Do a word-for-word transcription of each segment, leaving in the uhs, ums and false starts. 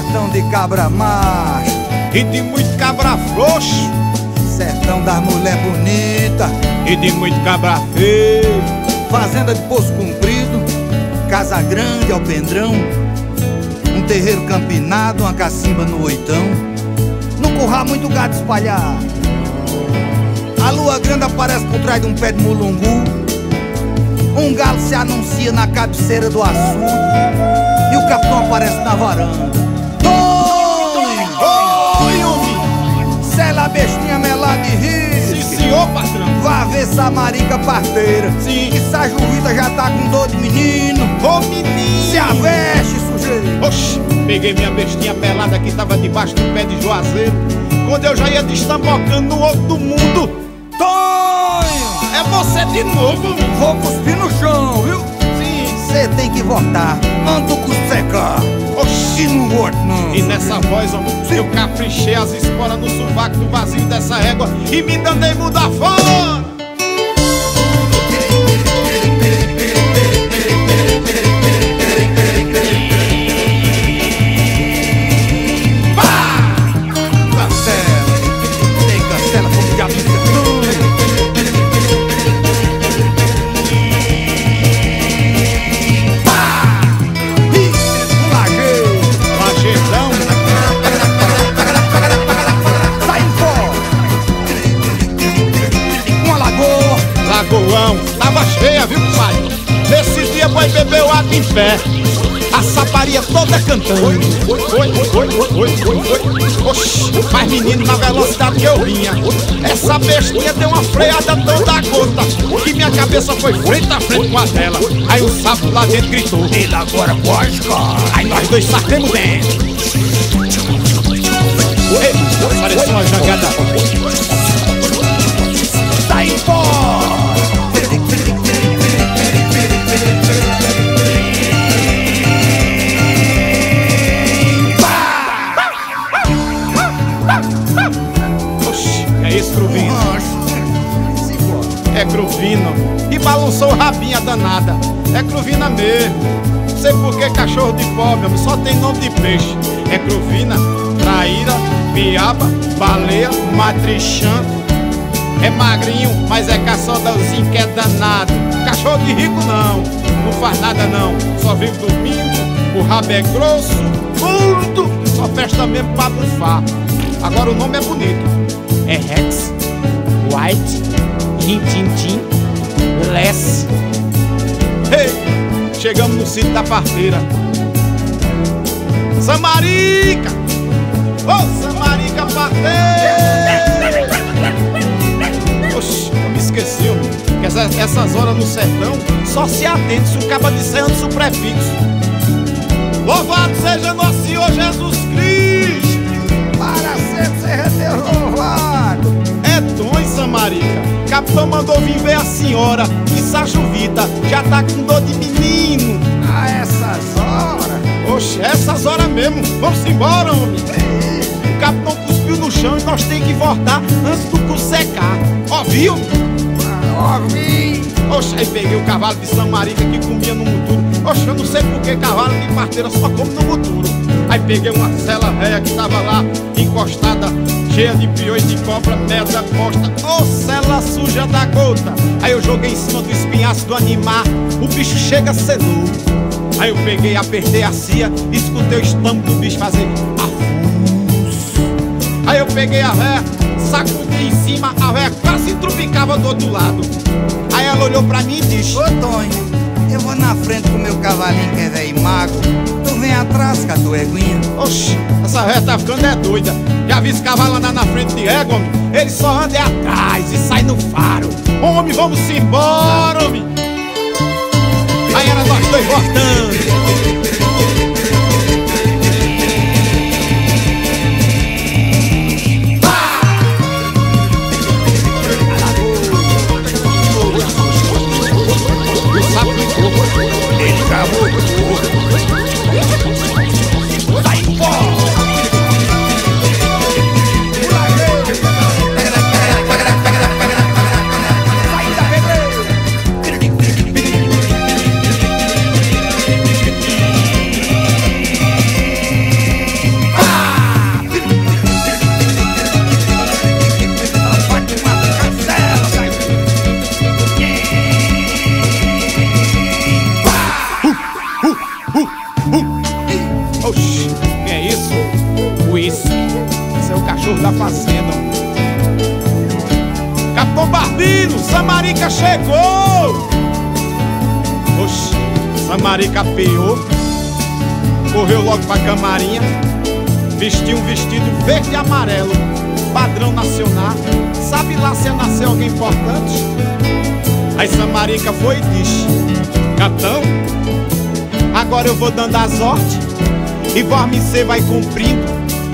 sertão de cabra macho e de muito cabra frouxo, sertão das mulher bonita e de muito cabra feio, fazenda de poço comprido, casa grande ao pendrão, um terreiro campinado, uma cacimba no oitão, no curral muito gado espalhado. A lua grande aparece por trás de um pé de mulungu, um galo se anuncia na cabeceira do açude e o capitão aparece na varanda. Oi! Oi, homem! Sela a bestinha melada de risco. Sim, senhor, patrão. Vá ver Samarica parteira. Sim. Que Sajurita já tá com dor de menino. Ô, menino! Se aveste, sujeito. Oxi, peguei minha bestinha pelada que tava debaixo do pé de juazeiro, quando eu já ia destambocando no outro do mundo. Tonho! É você de novo! Vou cuspir no chão, viu? Sim. Cê tem que voltar. Ando com secar. Oxi, E não volto não. e nessa voz, homem, eu caprichei as esporas no sovaco do vazio dessa régua e me danei mudar fora. Tava cheia, viu, pai? Nesse dia boi bebeu água em pé, a saparia toda cantando. Oi, oi, oi, oi, oi, oi. Oxi, mas menino, na velocidade que eu vinha, essa bestinha deu uma freada tão da gota que minha cabeça foi frente a frente com a dela. Aí o sapo lá dentro gritou: ele agora pode, cara. Aí nós dois sacamos dentro. Eita, pareceu uma jangada. Sai fora! É cruvina, e balançou o rabinho a danada. É cruvina mesmo. Sei por que cachorro de pobre, homem, só tem nome de peixe. É cruvina, traíra, piaba, baleia, matrichã. É magrinho, mas é caçadorzinho que é danado. Cachorro de rico não, não faz nada não. Só vive dormindo, o rabo é grosso, curto, só festa mesmo pra bufar. Agora o nome é bonito. É Rex, White, Rintintim, Less. Ei, chegamos no sítio da parteira. Samarica! Ô, oh, Samarica parteira! Oxi, eu me esqueci, homem, que essas, essas horas no sertão só se atende se o cabo disser antes o prefixo. Louvado seja nosso Senhor Jesus Cristo! Para sempre seja Deus louvado! É Tom, Samarica. Capitão mandou vir ver a senhora e Sajurita já tá com dor de menino. A essas horas? Oxe, essas horas mesmo. Vamos embora, homem. O capitão cuspiu no chão e nós tem que voltar antes do cu secar. Ouviu? Ah, ouvi. Oxe, aí peguei o cavalo de Samarica que comia no muturo. Oxe, eu não sei por que cavalo de parteira só come no muturo. Aí peguei uma cela velha que tava lá encostada, cheia de piões de cobra, merda posta. Ô, oh, cela suja da gota. Aí eu joguei em cima do espinhaço do animal, o bicho chega a ser louco. Aí eu peguei, apertei a cia, escutei o estômago do bicho fazer afuso. Aí eu peguei a véia, sacudi em cima, a véia quase trupicava do outro lado. Aí ela olhou pra mim e disse: ô Tonho, eu vou na frente com meu cavalinho que é velho e magro, tu vem atrás com a tua eguinha. Oxi, essa véia tá ficando é doida. Já vi esse cavalo andar na frente de égua, homem? Ele só anda é atrás e sai no faro. Homem, vamos embora, homem. Aí era nós dois voltando. Ele acabou. Vai embora. Oxi, que é isso? Whisky. Esse é o cachorro da fazenda. Capitão Barbino, Samarica chegou! Oxi, Samarica apeou, correu logo pra camarinha, vestiu um vestido verde e amarelo, padrão nacional. Sabe lá se nasceu alguém importante? Aí Samarica foi e disse: Capitão, agora eu vou dando as ordens e você vai cumprindo.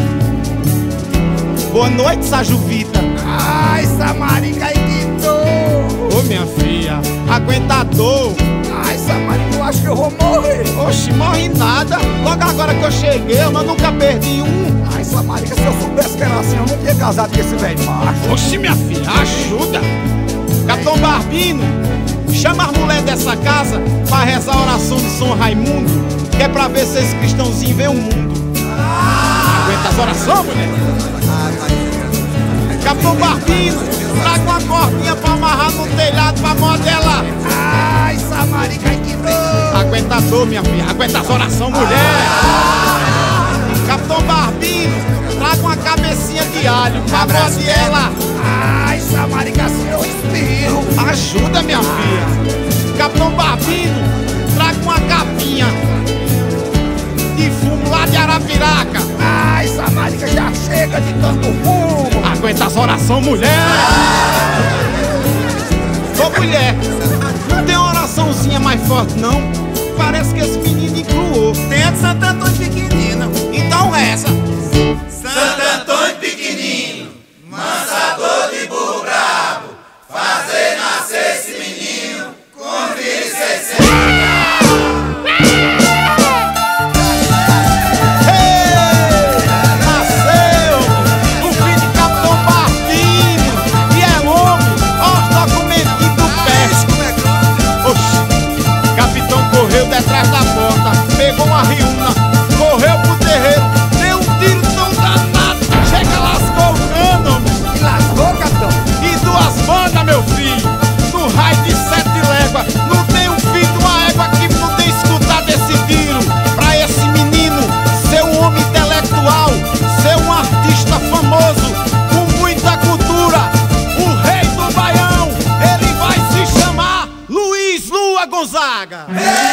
Boa noite, Sajuvita. Ai, Samarica, aí que dor! Ô minha filha, aguenta a dor. Ai, Samarica, eu acho que eu vou morrer. Oxe, morre nada. Logo agora que eu cheguei, eu nunca perdi um. Ai, Samarica, se eu soubesse que era assim, eu não tinha casado com esse velho macho. Oxe, minha filha, ajuda. Capitão Barbino, chama as mulheres dessa casa pra rezar a oração de São Raimundo, que é pra ver se esses cristãozinhos veem o mundo. Ah! Aguenta as orações, mulher. Capitão Barbino, traga uma cordinha pra amarrar no telhado pra modelar. Ai, Samarica, que dor! Aguenta a dor, minha filha, aguenta as orações, mulher. Ah! Capitão Barbino, traga uma cabecinha de alho pra modelar. Ai, Samarica, assim eu espirro. Ajuda, minha filha. Capitão Barbino, traga uma capinha de fumo lá de Arapiraca. Ai, Samarica, já chega de tanto fumo. Aguenta as orações, mulher. Ô, mulher, não tem uma oraçãozinha mais forte, não? Parece que esse menino incluou. Tem a de Santo Antônio Pequenino. Então reza. Santo Antônio Pequenino, mansador de burro brabo, fazer nascer esse menino com filho e sessenta. Detrás da porta, pegou uma riuna, correu pro terreiro, deu um tiro tão danado, chega, lascou o cano. E lascou, capitão? E duas bandas, meu filho, no raio de sete léguas. Não tem um filho de uma égua que não tem escutado esse tiro. Pra esse menino ser um homem intelectual, ser um artista famoso, com muita cultura, o rei do Baião, ele vai se chamar Luiz Lua Gonzaga.